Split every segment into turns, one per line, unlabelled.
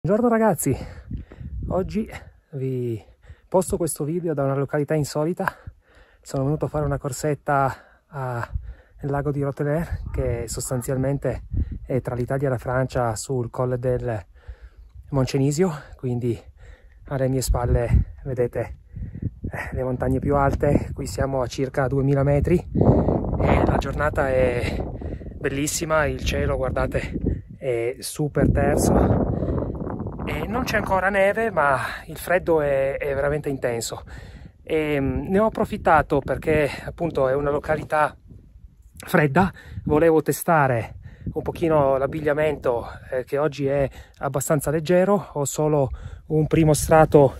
Buongiorno ragazzi, oggi vi posto questo video da una località insolita. Sono venuto a fare una corsetta nel lago di Roteler, che sostanzialmente è tra l'Italia e la Francia sul colle del Moncenisio, quindi alle mie spalle vedete le montagne più alte. Qui siamo a circa 2000 metri e la giornata è bellissima, il cielo guardate è super terso. E non c'è ancora neve, ma il freddo è veramente intenso. E ne ho approfittato perché appunto è una località fredda. Volevo testare un pochino l'abbigliamento, che oggi è abbastanza leggero. Ho solo un primo strato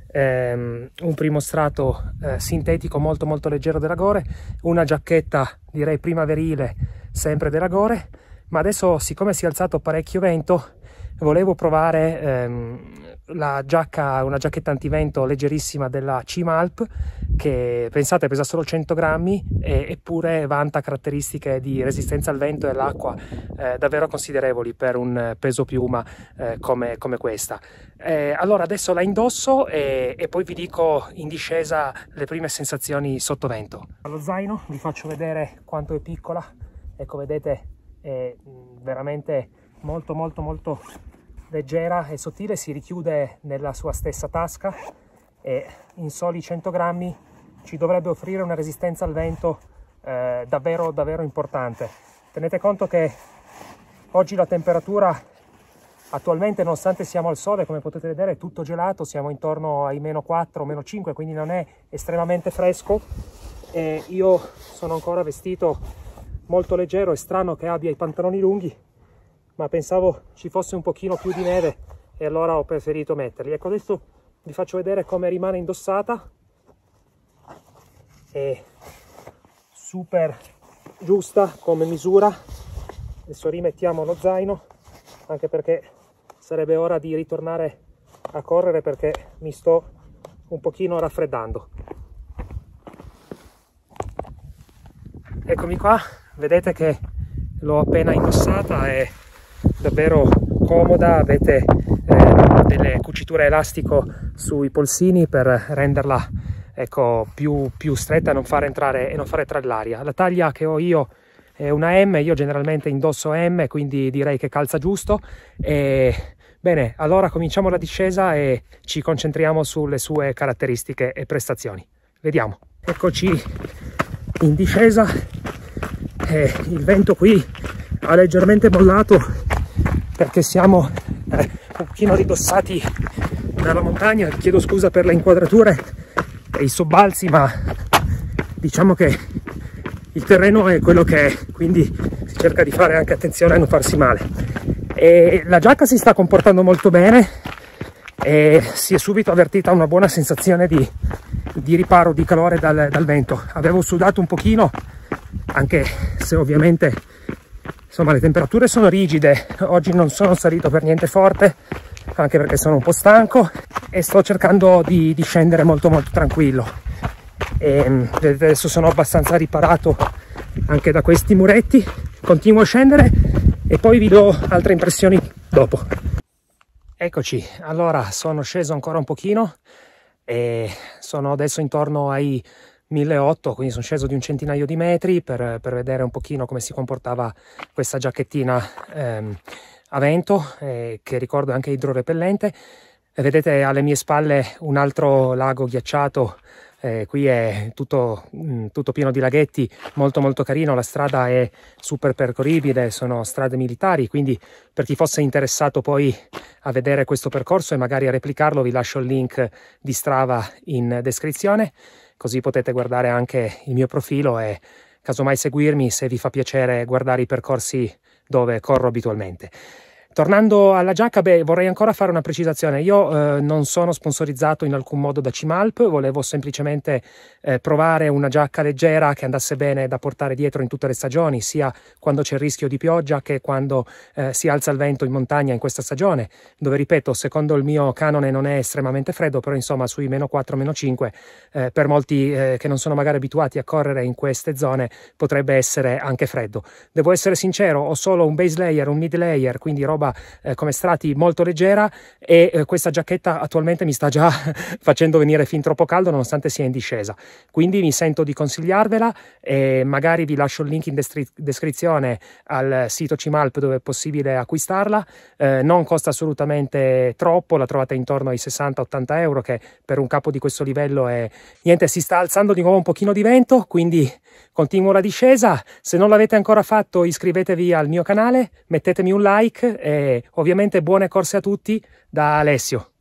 sintetico molto leggero della Gore, una giacchetta direi primaverile sempre della Gore, ma adesso, siccome si è alzato parecchio vento, volevo provare una giacchetta antivento leggerissima della Cimalp, che pensate pesa solo 100 grammi eppure vanta caratteristiche di resistenza al vento e all'acqua davvero considerevoli per un peso piuma come questa. Allora adesso la indosso e poi vi dico in discesa le prime sensazioni sotto vento. Allo zaino vi faccio vedere quanto è piccola. Ecco, vedete, è veramente molto leggera e sottile, si richiude nella sua stessa tasca e in soli 100 grammi ci dovrebbe offrire una resistenza al vento davvero importante. Tenete conto che oggi la temperatura attualmente, nonostante siamo al sole, come potete vedere è tutto gelato, siamo intorno ai meno 4, meno 5, quindi non è estremamente fresco e io sono ancora vestito molto leggero. È strano che abbia i pantaloni lunghi, ma pensavo ci fosse un pochino più di neve e allora ho preferito metterli. Ecco, adesso vi faccio vedere come rimane indossata. È super giusta come misura. Adesso rimettiamo lo zaino, anche perché sarebbe ora di ritornare a correre perché mi sto un pochino raffreddando. Eccomi qua, vedete che l'ho appena indossata, è davvero comoda. Avete delle cuciture elastico sui polsini per renderla, ecco, più stretta e non far entrare l'aria. La taglia che ho io è una M, io generalmente indosso M, quindi direi che calza giusto. Bene, allora cominciamo la discesa e ci concentriamo sulle sue caratteristiche e prestazioni. Vediamo. Eccoci in discesa. Il vento qui ha leggermente mollato perché siamo un pochino ridossati dalla montagna. Chiedo scusa per le inquadrature e i sobbalzi, ma diciamo che il terreno è quello che è, quindi si cerca di fare anche attenzione a non farsi male. E la giacca si sta comportando molto bene e si è subito avvertita una buona sensazione di riparo, di calore dal vento. Avevo sudato un pochino, anche se ovviamente insomma le temperature sono rigide. Oggi non sono salito per niente forte, anche perché sono un po' stanco e sto cercando di scendere molto tranquillo. E adesso sono abbastanza riparato anche da questi muretti. Continuo a scendere e poi vi do altre impressioni dopo. Eccoci, allora sono sceso ancora un pochino e sono adesso intorno ai 1800, quindi sono sceso di un centinaio di metri per vedere un pochino come si comportava questa giacchettina a vento, che ricordo è anche idrorepellente. Vedete alle mie spalle un altro lago ghiacciato. Qui è tutto pieno di laghetti, molto carino. La strada è super percorribile, sono strade militari, quindi per chi fosse interessato poi a vedere questo percorso e magari a replicarlo, vi lascio il link di Strava in descrizione, così potete guardare anche il mio profilo e casomai seguirmi se vi fa piacere guardare i percorsi dove corro abitualmente. Tornando alla giacca, vorrei ancora fare una precisazione. Io non sono sponsorizzato in alcun modo da Cimalp, volevo semplicemente provare una giacca leggera che andasse bene da portare dietro in tutte le stagioni, sia quando c'è il rischio di pioggia che quando si alza il vento in montagna in questa stagione, dove, ripeto, secondo il mio canone non è estremamente freddo, però insomma sui meno 4, meno 5 per molti che non sono magari abituati a correre in queste zone potrebbe essere anche freddo. Devo essere sincero, ho solo un base layer, un mid layer, quindi roba roba come strati molto leggera, e questa giacchetta attualmente mi sta già facendo venire fin troppo caldo nonostante sia in discesa, quindi mi sento di consigliarvela e magari vi lascio il link in descrizione al sito Cimалп dove è possibile acquistarla. Non costa assolutamente troppo, la trovate intorno ai 60-80 euro, che per un capo di questo livello è niente. Si sta alzando di nuovo un pochino di vento, quindi continuo la discesa. Se non l'avete ancora fatto, iscrivetevi al mio canale, mettetemi un like e ovviamente buone corse a tutti da Alessio.